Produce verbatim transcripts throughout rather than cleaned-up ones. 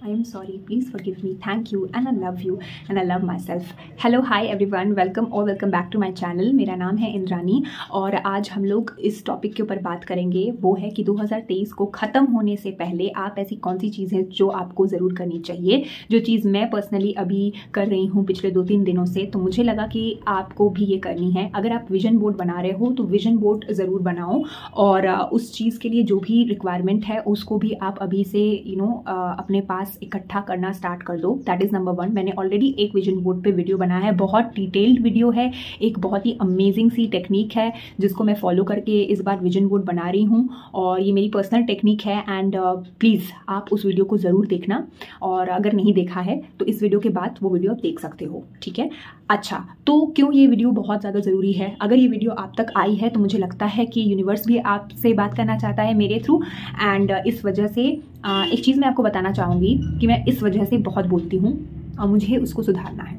I am sorry, please forgive me, thank you and I love you and I love myself. Hello, hi everyone, welcome or welcome back to my channel. मेरा नाम है इंद्रानी और आज हम लोग इस topic के ऊपर बात करेंगे। वो है कि दो हज़ार तेईस को ख़त्म होने से पहले आप ऐसी कौन सी चीज़ हैं जो आपको ज़रूर करनी चाहिए। जो चीज़ मैं पर्सनली अभी कर रही हूँ पिछले दो तीन दिनों से, तो मुझे लगा कि आपको भी ये करनी है। अगर आप विजन बोर्ड बना रहे हो तो विजन बोर्ड ज़रूर बनाओ और उस चीज़ के लिए जो भी रिक्वायरमेंट है उसको भी आप अभी से यू नो अपने पास इकट्ठा करना स्टार्ट कर दो। That is number one. मैंने ऑलरेडी एक विजन बोर्ड पे वीडियो बनाया है, बहुत डिटेल्ड वीडियो है, एक बहुत ही अमेजिंग सी टेक्निक है जिसको मैं फॉलो करके इस बार विजन बोर्ड बना रही हूँ और ये मेरी पर्सनल टेक्निक है। एंड प्लीज़ आप उस वीडियो को ज़रूर देखना और अगर नहीं देखा है तो इस वीडियो के बाद वो वीडियो आप देख सकते हो, ठीक है। अच्छा, तो क्यों ये वीडियो बहुत ज़्यादा ज़रूरी है? अगर ये वीडियो आप तक आई है तो मुझे लगता है कि यूनिवर्स भी आपसे बात करना चाहता है मेरे थ्रू। एंड इस वजह से एक चीज़ मैं आपको बताना चाहूँगी कि मैं इस वजह से बहुत बोलती हूँ और मुझे उसको सुधारना है।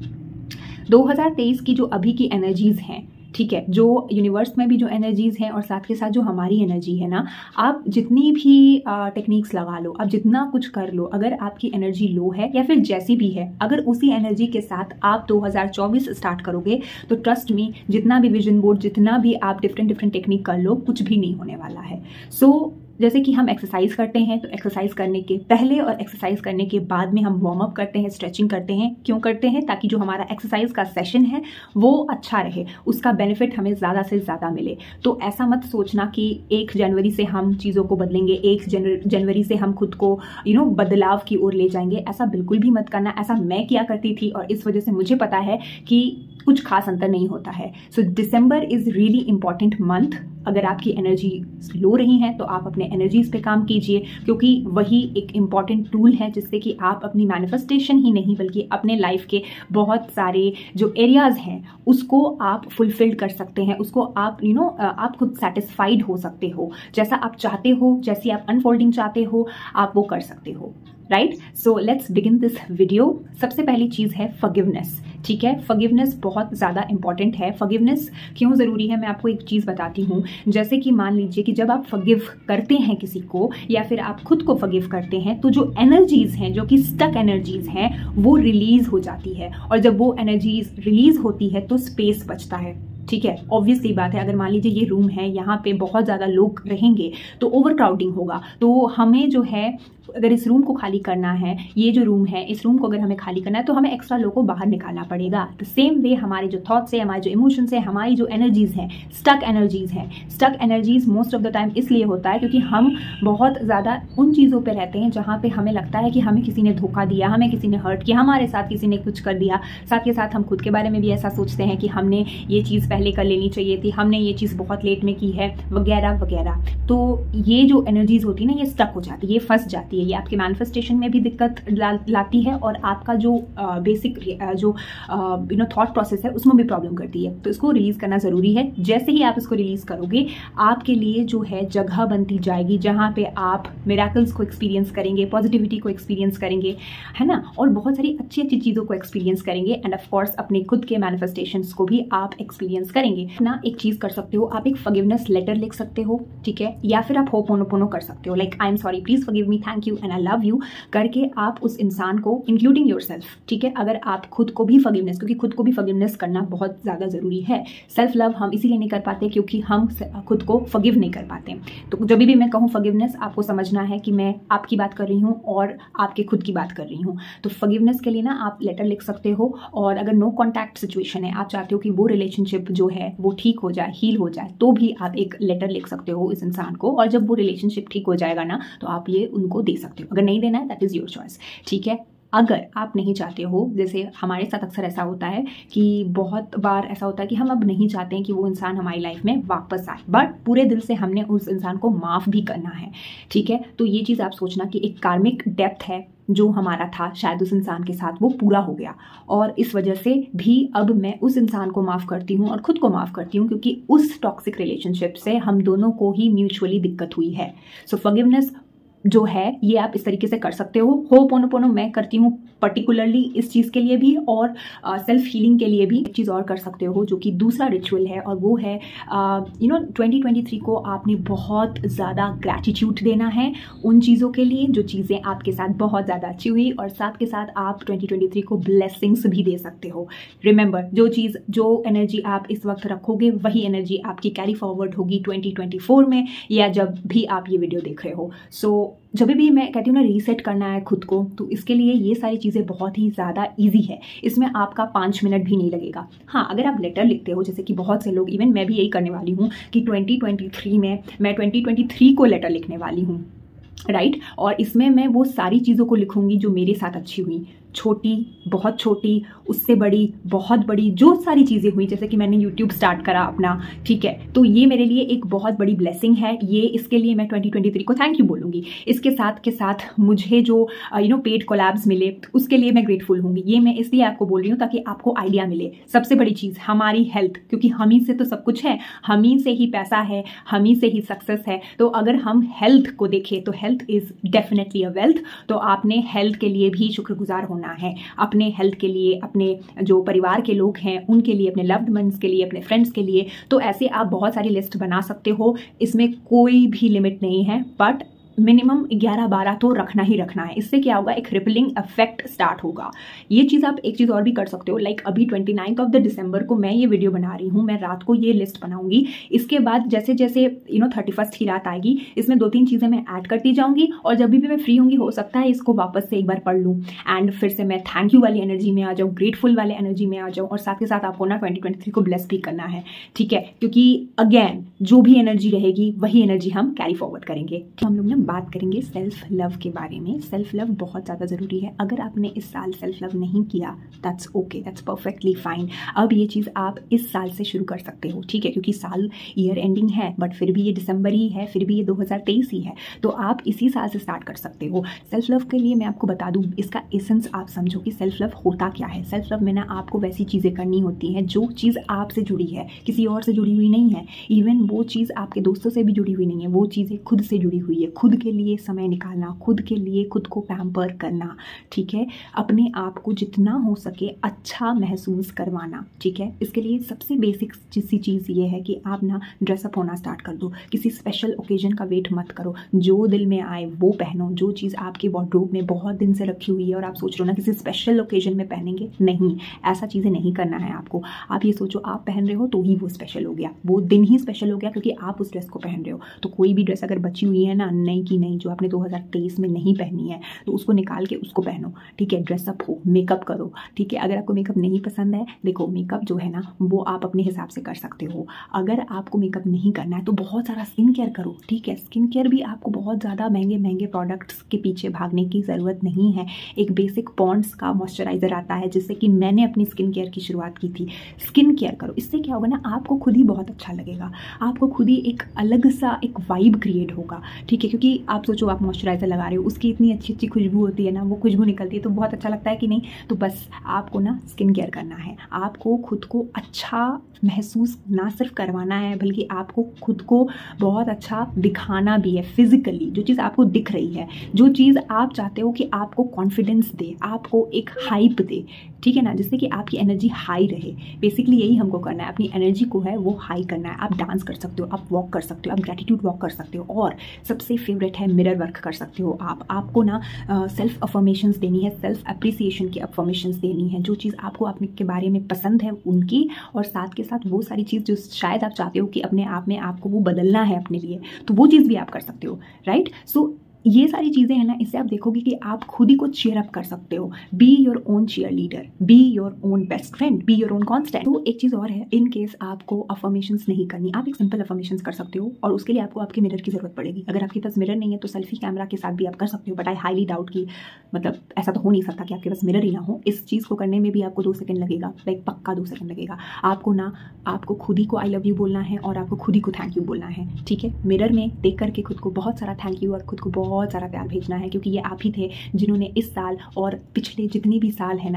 दो हज़ार तेईस की जो अभी की एनर्जीज़ हैं, ठीक है, जो यूनिवर्स में भी जो एनर्जीज़ हैं और साथ के साथ जो हमारी एनर्जी है ना, आप जितनी भी टेक्निक्स लगा लो, आप जितना कुछ कर लो, अगर आपकी एनर्जी लो है या फिर जैसी भी है, अगर उसी एनर्जी के साथ आप दो हज़ार चौबीस स्टार्ट करोगे तो ट्रस्ट मी, जितना भी विजन बोर्ड, जितना भी आप डिफरेंट डिफरेंट टेक्निक कर लो, कुछ भी नहीं होने वाला है। सो so, जैसे कि हम एक्सरसाइज करते हैं तो एक्सरसाइज करने के पहले और एक्सरसाइज करने के बाद में हम वार्म अप करते हैं, स्ट्रेचिंग करते हैं। क्यों करते हैं? ताकि जो हमारा एक्सरसाइज का सेशन है वो अच्छा रहे, उसका बेनिफिट हमें ज़्यादा से ज़्यादा मिले। तो ऐसा मत सोचना कि एक जनवरी से हम चीज़ों को बदलेंगे, एक जनवरी से हम खुद को यू नो बदलाव की ओर ले जाएंगे। ऐसा बिल्कुल भी मत करना। ऐसा मैं किया करती थी और इस वजह से मुझे पता है कि कुछ खास अंतर नहीं होता है। So December is really important month. अगर आपकी एनर्जी लो रही है तो आप अपने एनर्जीज पे काम कीजिए, क्योंकि वही एक इम्पॉर्टेंट टूल है जिससे कि आप अपनी मैनिफेस्टेशन ही नहीं बल्कि अपने लाइफ के बहुत सारे जो एरियाज हैं उसको आप फुलफिल कर सकते हैं, उसको आप यू नो आप खुद सेटिस्फाइड हो सकते हो। जैसा आप चाहते हो, जैसी आप अनफोल्डिंग चाहते हो, आप वो कर सकते हो, right. So let's begin this video. सबसे पहली चीज़ है फॉरगिवनेस, ठीक है। फॉरगिवनेस बहुत ज़्यादा इंपॉर्टेंट है। फॉरगिवनेस क्यों ज़रूरी है, मैं आपको एक चीज़ बताती हूँ। जैसे कि मान लीजिए कि जब आप फॉरगिव करते हैं किसी को या फिर आप खुद को फॉरगिव करते हैं तो जो एनर्जीज़ हैं, जो कि स्टक एनर्जीज़ हैं, वो रिलीज़ हो जाती है और जब वो एनर्जीज़ रिलीज़ होती है तो स्पेस बचता है, ठीक है। ऑब्वियसली बात है, अगर मान लीजिए ये रूम है, यहाँ पे बहुत ज़्यादा लोग रहेंगे तो ओवर क्राउडिंग होगा। तो हमें जो है, अगर इस रूम को खाली करना है, ये जो रूम है, इस रूम को अगर हमें खाली करना है तो हमें एक्स्ट्रा लोगों को बाहर निकालना पड़ेगा। द सेम वे हमारे जो थॉट्स है, हमारे जो इमोशंस है, हमारी जो एनर्जीज़ हैं, स्टक एनर्जीज़ हैं। Stuck energies most of the time इसलिए होता है क्योंकि हम बहुत ज़्यादा उन चीज़ों पे रहते हैं जहाँ पे हमें लगता है कि हमें किसी ने धोखा दिया, हमें किसी ने हर्ट किया, हमारे साथ किसी ने कुछ कर दिया। साथ के साथ हम खुद के बारे में भी ऐसा सोचते हैं कि हमने ये चीज़ पहले कर लेनी चाहिए थी, हमने ये चीज़ बहुत लेट में की है, वगैरह वगैरह। तो ये जो एनर्जीज़ होती है ना, ये स्टक हो जाती है, ये फंस जाती है, ये आपके मैनिफेस्टेशन में भी दिक्कत ला, लाती है और आपका जो बेसिक uh, जो यू नो थॉट प्रोसेस है उसमें भी प्रॉब्लम करती है। तो इसको रिलीज़ करना ज़रूरी है। जैसे ही आप इसको रिलीज़ करोगे, आपके लिए जो है जगह बनती जाएगी जहाँ पे आप मिरेकल्स को एक्सपीरियंस करेंगे, पॉजिटिविटी को एक्सपीरियंस करेंगे, है ना, और बहुत सारी अच्छी अच्छी चीज़ों को एक्सपीरियंस करेंगे। एंड ऑफ कोर्स अपने खुद के मैनिफेस्टेशंस को भी आप एक्सपीरियंस करेंगे ना। एक चीज़ कर सकते हो, आप एक फॉरगिवनेस लेटर लिख सकते हो, ठीक है, या फिर आप होपोनोपोनो कर सकते हो, like I am sorry, please forgive me, thank you and I love you करके आप उस इंसान को, इंक्लूडिंग योरसेल्फ, ठीक है। अगर आप खुद को भी फॉरगिवनेस, क्योंकि खुद को भी फॉरगिवनेस करना बहुत ज़्यादा ज़रूरी है। सेल्फ लव हम इसीलिए नहीं कर पाते क्योंकि हम खुद को फॉरगिव नहीं कर पाते। तो जब भी मैं कहूँ फॉरगिवनेस, आपको समझना है कि मैं आपकी बात कर रही हूँ और आपके खुद की बात कर रही हूँ। तो फॉरगिवनेस के लिए ना आप लेटर लिख सकते हो। और अगर नो कॉन्टैक्ट सिचुएशन है, आप चाहते हो कि वो रिलेशनशिप जो है वो ठीक हो जाए, हील हो जाए, तो भी आप एक लेटर लिख सकते हो इस इंसान को। और जब वो रिलेशनशिप ठीक हो जाएगा ना तो आप ये उनको दे सकते हो। अगर नहीं देना है, दैट इज़ योर चॉइस, ठीक है। अगर आप नहीं चाहते हो, जैसे हमारे साथ अक्सर ऐसा होता है कि बहुत बार ऐसा होता है कि हम अब नहीं चाहते हैं कि वो इंसान हमारी लाइफ में वापस आए, बट पूरे दिल से हमने उस इंसान को माफ़ भी करना है, ठीक है। तो ये चीज़ आप सोचना कि एक कार्मिक डेप्थ है जो हमारा था, शायद उस इंसान के साथ वो पूरा हो गया और इस वजह से भी अब मैं उस इंसान को माफ़ करती हूँ और खुद को माफ़ करती हूँ क्योंकि उस टॉक्सिक रिलेशनशिप से हम दोनों को ही म्यूचुअली दिक्कत हुई है। सो फॉरगिवनेस जो है ये आप इस तरीके से कर सकते हो। होपोनोपोनो मैं करती हूँ पर्टिकुलरली इस चीज़ के लिए भी, और सेल्फ uh, हीलिंग के लिए भी। एक चीज़ और कर सकते हो जो कि दूसरा रिचुअल है, और वो है you know twenty twenty three को आपने बहुत ज़्यादा ग्रैटिट्यूड देना है उन चीज़ों के लिए जो चीज़ें आपके साथ बहुत ज़्यादा अच्छी हुई, और साथ के साथ आप ट्वेंटी ट्वेंटी थ्री को ब्लेसिंग्स भी दे सकते हो। रिमेंबर, जो चीज़ जो एनर्जी आप इस वक्त रखोगे वही एनर्जी आपकी कैरी फॉरवर्ड होगी ट्वेंटी ट्वेंटी फोर में, या जब भी आप ये वीडियो देख रहे हो। सो so, जब भी मैं कहती हूँ ना रीसेट करना है खुद को, तो इसके लिए ये सारी चीज़ें बहुत ही ज़्यादा इजी है। इसमें आपका पाँच मिनट भी नहीं लगेगा। हाँ, अगर आप लेटर लिखते हो, जैसे कि बहुत से लोग, इवन मैं भी यही करने वाली हूँ कि ट्वेंटी ट्वेंटी थ्री में मैं ट्वेंटी ट्वेंटी थ्री को लेटर लिखने वाली हूँ, राइट right? और इसमें मैं वो सारी चीज़ों को लिखूंगी जो मेरे साथ अच्छी हुई, छोटी, बहुत छोटी, उससे बड़ी, बहुत बड़ी, जो सारी चीज़ें हुई। जैसे कि मैंने यूट्यूब स्टार्ट करा अपना, ठीक है, तो ये मेरे लिए एक बहुत बड़ी ब्लेसिंग है। ये इसके लिए मैं ट्वेंटी ट्वेंटी थ्री को थैंक यू बोलूँगी। इसके साथ के साथ मुझे जो यू नो पेड कोलैब्स मिले उसके लिए मैं ग्रेटफुल हूँगी। ये मैं इसलिए आपको बोल रही हूँ ताकि आपको आइडिया मिले। सबसे बड़ी चीज़ हमारी हेल्थ, क्योंकि हम ही से तो सब कुछ है, हम ही से ही पैसा है, हम ही से ही सक्सेस है। तो अगर हम हेल्थ को देखें तो health is definitely a wealth. तो आपने हेल्थ के लिए भी शुक्रगुजार होना है, अपने हेल्थ के लिए, अपने जो परिवार के लोग हैं उनके लिए, अपने लव्ड वंस के लिए, अपने फ्रेंड्स के लिए। तो ऐसे आप बहुत सारी लिस्ट बना सकते हो, इसमें कोई भी लिमिट नहीं है, बट मिनिमम ग्यारह बारह तो रखना ही रखना है। इससे क्या होगा, एक रिपलिंग इफेक्ट स्टार्ट होगा। ये चीज़ आप एक चीज़ और भी कर सकते हो, लाइक अभी twenty ninth of the December को मैं ये वीडियो बना रही हूँ, मैं रात को ये लिस्ट बनाऊंगी। इसके बाद जैसे जैसे यू नो थर्टी फर्स्ट की रात आएगी, इसमें दो तीन चीज़ें मैं ऐड करती जाऊँगी, और जब भी मैं फ्री होंगी हो सकता है इसको वापस से एक बार पढ़ लूँ, एंड फिर से मैं थैंक यू वाली एनर्जी में आ जाऊँ, ग्रेटफुल वाले एनर्जी में आ जाऊँ, और साथ के साथ आपको ना ट्वेंटी ट्वेंटी थ्री को ब्लेस भी करना है, ठीक है, क्योंकि अगेन जो भी एनर्जी रहेगी वही एनर्जी हम कैरी फॉरवर्ड करेंगे। तो हम लोग ना बात करेंगे सेल्फ लव के बारे में। सेल्फ लव बहुत ज़्यादा ज़रूरी है। अगर आपने इस साल सेल्फ लव नहीं किया, that's okay, that's perfectly fine. अब ये चीज़ आप इस साल से शुरू कर सकते हो, ठीक है, क्योंकि साल ईयर एंडिंग है, बट फिर भी ये दिसंबर ही है, फिर भी ये दो हज़ार तेईस ही है, तो आप इसी साल से स्टार्ट कर सकते हो। सेल्फ लव के लिए मैं आपको बता दूँ, इसका एसेंस आप समझो कि सेल्फ लव होता क्या है। सेल्फ लव में ना आपको वैसी चीज़ें करनी होती हैं जो चीज़ आपसे जुड़ी है, किसी और से जुड़ी हुई नहीं है। इवन वो चीज़ आपके दोस्तों से भी जुड़ी हुई नहीं है, वो चीज़ें खुद से जुड़ी हुई है। खुद के लिए समय निकालना, खुद के लिए खुद को पैम्पर करना, ठीक है, अपने आप को जितना हो सके अच्छा महसूस करवाना, ठीक है। इसके लिए सबसे बेसिक सी चीज़ ये है कि आप ना ड्रेसअप होना स्टार्ट कर दो। किसी स्पेशल ओकेजन का वेट मत करो, जो दिल में आए वो पहनो। जो चीज़ आपके वार्डरोब में बहुत दिन से रखी हुई है और आप सोच रहे हो ना किसी स्पेशल ओकेजन में पहनेंगे, नहीं, ऐसा चीज़ें नहीं करना है आपको। आप ये सोचो आप पहन रहे हो तो ही वो स्पेशल हो गया, वो दिन ही स्पेशल हो गया क्योंकि आप उस ड्रेस को पहन रहे हो। तो कोई भी ड्रेस अगर बची हुई है ना, नई की नई, जो आपने दो हज़ार तेईस में नहीं पहनी है, तो उसको निकाल के उसको पहनो, ठीक है। ड्रेसअप हो, मेकअप करो, ठीक है। अगर आपको मेकअप नहीं पसंद है, देखो मेकअप जो है ना वो आप अपने हिसाब से कर सकते हो। अगर आपको मेकअप नहीं करना है तो बहुत सारा स्किन केयर करो, ठीक है। स्किन केयर भी आपको बहुत ज़्यादा महंगे महंगे प्रोडक्ट्स के पीछे भागने की ज़रूरत नहीं है। एक बेसिक पॉन्ड्स का मॉइस्चराइज़र आता है जिससे कि मैंने अपनी स्किन केयर की शुरुआत की थी। स्किन केयर करो, इससे क्या होगा ना, आपको खुद ही बहुत अच्छा लगेगा, आपको खुद ही एक अलग सा एक वाइब क्रिएट होगा, ठीक है। क्योंकि आप सोचो आप मॉइस्चराइज़र लगा रहे हो, उसकी इतनी अच्छी अच्छी खुशबू होती है ना, वो खुशबू निकलती है तो बहुत अच्छा लगता है कि नहीं। तो बस आपको ना स्किन केयर करना है, आपको खुद को अच्छा महसूस ना सिर्फ करवाना है बल्कि आपको खुद को बहुत अच्छा दिखाना भी है फिजिकली। जो चीज़ आपको दिख रही है, जो चीज़ आप चाहते हो कि आपको कॉन्फिडेंस दे, आपको एक हाइप दे, ठीक है ना, जिससे कि आपकी एनर्जी हाई रहे। बेसिकली यही हमको करना है, अपनी एनर्जी को है वो हाई करना है। आप डांस कर सकते हो, आप वॉक कर सकते हो, आप ग्रैटिट्यूड वॉक कर सकते हो, और सबसे फेवरेट है मिरर वर्क कर सकते हो आप। आपको ना सेल्फ अफर्मेशंस देनी है, सेल्फ अप्रिसिएशन की अफर्मेशंस देनी है। जो चीज़ आपको अपने के बारे में पसंद है उनकी, और साथ के साथ वो सारी चीज़ जो शायद आप चाहते हो कि अपने आप में आपको वो बदलना है अपने लिए, तो वो चीज़ भी आप कर सकते हो, राइट। सो ये सारी चीज़ें हैं ना, इससे आप देखोगे कि आप खुद ही को चीयर अप कर सकते हो। Be your own cheerleader, be your own best friend, be your own constant. तो एक चीज़ और है, इन केस आपको अफर्मेशंस नहीं करनी, आप एक सिंपल अफर्मेशंस कर सकते हो, और उसके लिए आपको आपके मिरर की ज़रूरत पड़ेगी। अगर आपके पास मिरर नहीं है तो सेल्फी कैमरा के साथ भी आप कर सकते हो, बट आई हाईली डाउट कि मतलब ऐसा तो हो नहीं सकता कि आपके पास मिरर ही ना हो। इस चीज़ को करने में भी आपको दो सेकेंड लगेगा, लाइक पक्का दो सेकेंड लगेगा। आपको ना आपको खुद ही को आई लव यू बोलना है और आपको खुद ही को थैंक यू बोलना है, ठीक है। मिरर में देख करके खुद को बहुत सारा थैंक यू और खुद को बहुत सारा प्यार भेजना है, क्योंकि ये आप ही थे जिन्होंने इस साल और पिछले जितने भी साल है ना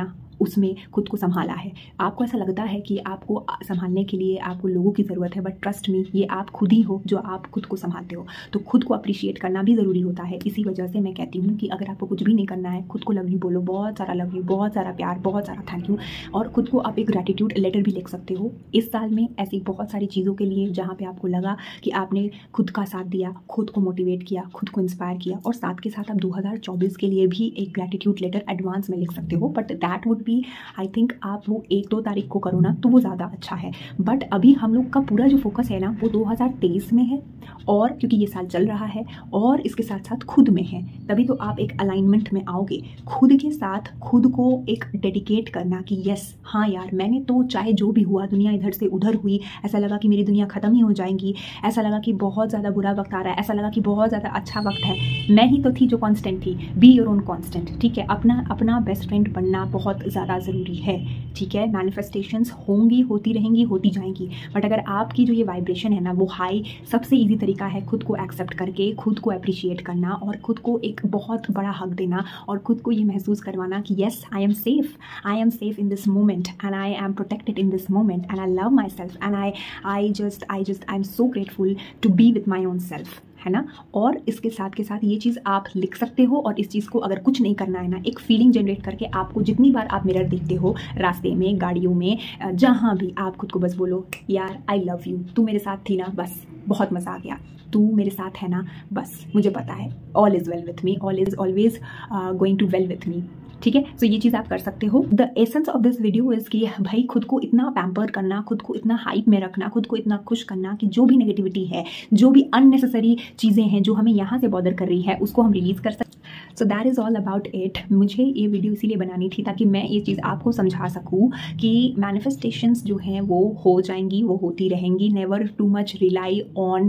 उसमें खुद को संभाला है। आपको ऐसा लगता है कि आपको संभालने के लिए आपको लोगों की ज़रूरत है, बट ट्रस्ट मी, ये आप खुद ही हो जो आप खुद को संभालते हो। तो खुद को अप्रिशिएट करना भी ज़रूरी होता है। इसी वजह से मैं कहती हूँ कि अगर आपको कुछ भी नहीं करना है, खुद को लव यू बोलो, बहुत सारा लव यू, बहुत सारा प्यार, बहुत सारा थैंक यू, और खुद को आप एक ग्रैटिट्यूड लेटर भी लिख सकते हो इस साल में ऐसी बहुत सारी चीज़ों के लिए जहाँ पे आपको लगा कि आपने खुद का साथ दिया, खुद को मोटिवेट किया, खुद को इंस्पायर किया। और साथ के साथ आप दो हज़ार चौबीस के लिए भी एक ग्रैटिट्यूड लेटर एडवांस में लिख सकते हो, but that would be, I think आप वो एक दो तारीख को करो ना तो वो ज़्यादा अच्छा है। बट अभी हम लोग का पूरा जो फोकस है ना वो दो हज़ार तेईस में है, और क्योंकि ये साल चल रहा है और इसके साथ साथ खुद में है, तभी तो आप एक अलाइनमेंट में आओगे खुद के साथ। खुद को एक डेडिकेट करना कि यस, हाँ यार, मैंने तो चाहे जो भी हुआ, दुनिया इधर से उधर हुई, ऐसा लगा कि मेरी दुनिया ख़त्म ही हो जाएगी, ऐसा लगा कि बहुत ज़्यादा बुरा वक्त आ रहा है, ऐसा लगा कि बहुत ज़्यादा अच्छा वक्त है, मैं ही तो थी जो कांस्टेंट थी। बी योर ओन कांस्टेंट, ठीक है। अपना अपना बेस्ट फ्रेंड बनना बहुत ज़्यादा ज़रूरी है, ठीक है। मैनिफेस्टेशंस होंगी, होती रहेंगी, होती जाएंगी, बट अगर आपकी जो ये वाइब्रेशन है ना वो हाई, सबसे ईजी तरीका है खुद को एक्सेप्ट करके खुद को अप्रिशिएट करना और खुद को एक बहुत बड़ा हक देना और खुद को ये महसूस करवाना कि yes, I am safe, I am safe in this moment and I am protected in this moment and I love myself and I I just I just I am so grateful to be with my own self, है ना। और इसके साथ के साथ ये चीज़ आप लिख सकते हो, और इस चीज़ को अगर कुछ नहीं करना है ना, एक फीलिंग जनरेट करके आपको जितनी बार आप मिरर देखते हो, रास्ते में, गाड़ियों में, जहाँ भी, आप खुद को बस बोलो, यार आई लव यू, तू मेरे साथ थी ना, बस बहुत मज़ा आ गया, तू मेरे साथ है ना, बस मुझे पता है, all is well with me, all is always going to well with me, ठीक है। सो ये चीज़ आप कर सकते हो। The essence of this video is कि भाई खुद को इतना पैम्पर करना, खुद को इतना हाइप में रखना, खुद को इतना खुश करना कि जो भी नेगेटिविटी है, जो भी अननेसेसरी चीज़ें हैं जो हमें यहाँ से बॉदर कर रही है, उसको हम रिलीज़ कर सकते। So that is all about it. मुझे ये वीडियो इसीलिए बनानी थी ताकि मैं ये चीज़ आपको समझा सकूँ कि मैनिफेस्टेशंस जो हैं वो हो जाएंगी, वो होती रहेंगी। Never too much rely on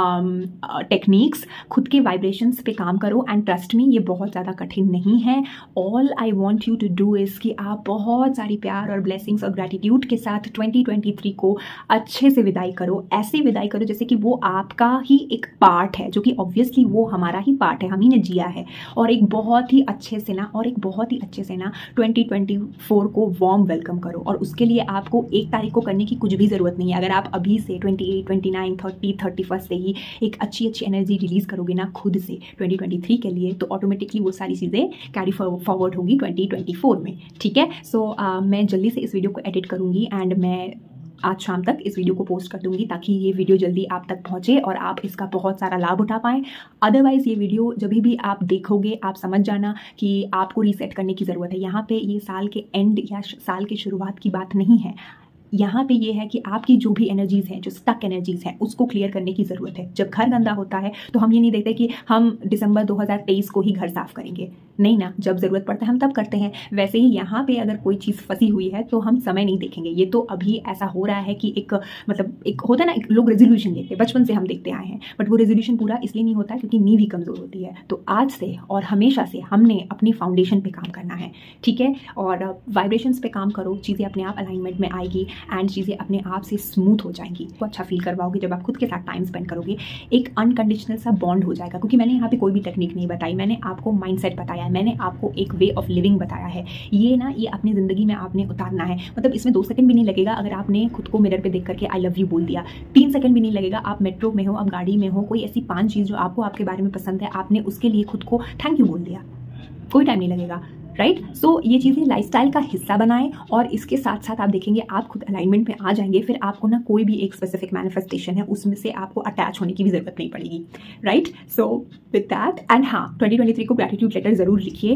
techniques, खुद के वाइब्रेशंस पे काम करो एंड ट्रस्ट मी, ये बहुत ज़्यादा कठिन नहीं है। All I want you to do is कि आप बहुत सारी प्यार और ब्लेसिंग्स और ग्रैटिट्यूड के साथ ट्वेंटी ट्वेंटी थ्री को अच्छे से विदाई करो। ऐसे विदाई करो जैसे कि वो आपका ही एक पार्ट है, जो कि ऑब्वियसली वो हमारा ही पार्ट है, हम ही ने जिया है। और एक बहुत ही अच्छे से ना और एक बहुत ही अच्छे से ना ट्वेंटी ट्वेंटी फोर को वार्म वेलकम करो। और उसके लिए आपको एक तारीख को करने की कुछ भी ज़रूरत नहीं है। अगर आप अभी से twenty eight, twenty nine, thirty, thirty first से ही एक अच्छी अच्छी एनर्जी रिलीज़ करोगे ना खुद से ट्वेंटी ट्वेंटी थ्री के लिए, तो ऑटोमेटिकली वो सारी चीज़ें कैरी फॉरवर्ड होंगी ट्वेंटी ट्वेंटी फोर में, ठीक है। सो so, uh, मैं जल्दी से इस वीडियो को एडिट करूँगी एंड मैं आज शाम तक इस वीडियो को पोस्ट कर दूंगी ताकि ये वीडियो जल्दी आप तक पहुंचे और आप इसका बहुत सारा लाभ उठा पाएँ। अदरवाइज़ ये वीडियो जब भी आप देखोगे आप समझ जाना कि आपको रीसेट करने की ज़रूरत है। यहाँ पे ये साल के एंड या साल की शुरुआत की बात नहीं है। यहाँ पे ये है कि आपकी जो भी एनर्जीज़ हैं, जो स्टक एनर्जीज़ हैं, उसको क्लियर करने की ज़रूरत है। जब घर गंदा होता है तो हम ये नहीं देखते कि हम दिसंबर दो हज़ार तेईस को ही घर साफ़ करेंगे, नहीं ना, जब ज़रूरत पड़ता है हम तब करते हैं। वैसे ही यहाँ पे अगर कोई चीज़ फंसी हुई है तो हम समय नहीं देखेंगे। ये तो अभी ऐसा हो रहा है कि एक मतलब एक होता है ना, एक लोग रेजोल्यूशन देखते हैं, बचपन से हम देखते आए हैं, बट वो रेजोल्यूशन पूरा इसलिए नहीं होता क्योंकि नींव ही कमज़ोर होती है। तो आज से और हमेशा से हमने अपनी फाउंडेशन पे काम करना है, ठीक है। और वाइब्रेशंस पे काम करो, चीज़ें अपने आप अलाइनमेंट में आएगी एंड चीज़ें अपने आप से स्मूथ हो जाएंगी। तो अच्छा फील करवाओगे जब आप खुद के साथ टाइम स्पेंड करोगे, एक अनकंडीशनल सा बॉन्ड हो जाएगा। क्योंकि मैंने यहाँ पे कोई भी टेक्निक नहीं बताई, मैंने आपको माइंडसेट बताया है, मैंने आपको एक वे ऑफ लिविंग बताया है। ये ना ये अपनी ज़िंदगी में आपने उतारना है। मतलब इसमें दो सेकंड भी नहीं लगेगा अगर आपने खुद को मिरर पे देख करके आई लव यू बोल दिया। तीन सेकंड भी नहीं लगेगा, आप मेट्रो में हो, आप गाड़ी में हो, कोई ऐसी पांच चीज़ जो आपको आपके बारे में पसंद है, आपने उसके लिए खुद को थैंक यू बोल दिया, कोई टाइम नहीं लगेगा, राइट। सो ये चीज़ें लाइफस्टाइल का हिस्सा बनाएं और इसके साथ साथ आप देखेंगे आप खुद अलाइनमेंट में आ जाएंगे। फिर आपको ना कोई भी एक स्पेसिफिक मैनिफेस्टेशन है उसमें से आपको अटैच होने की भी ज़रूरत नहीं पड़ेगी, right. So with that and हाँ, ट्वेंटी ट्वेंटी थ्री को ग्रैटिट्यूड लेटर ज़रूर लिखिए।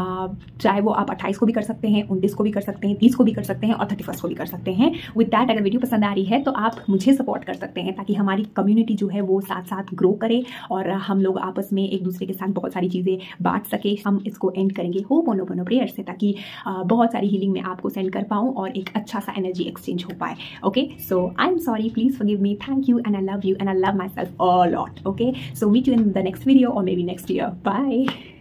चाहे वो आप अट्ठाईस को भी कर सकते हैं, उनतीस को भी कर सकते हैं, तीस को भी कर सकते हैं और थर्टी फर्स्ट को भी कर सकते हैं। विद दैट अगर वीडियो पसंद आ रही है तो आप मुझे सपोर्ट कर सकते हैं ताकि हमारी कम्युनिटी जो है वो साथ साथ ग्रो करे और हम लोग आपस में एक दूसरे के साथ बहुत सारी चीज़ें बांट सके। हम इसको एंड करेंगे होपोनोपोनो प्रेयर से ताकि Uh, बहुत सारी हीलिंग में आपको सेंड कर पाऊँ और एक अच्छा सा एनर्जी एक्सचेंज हो पाए। Okay, so I am sorry, please forgive me, thank you and I love you and I love myself a lot. Okay, so meet you in the next video और maybe next year. Bye.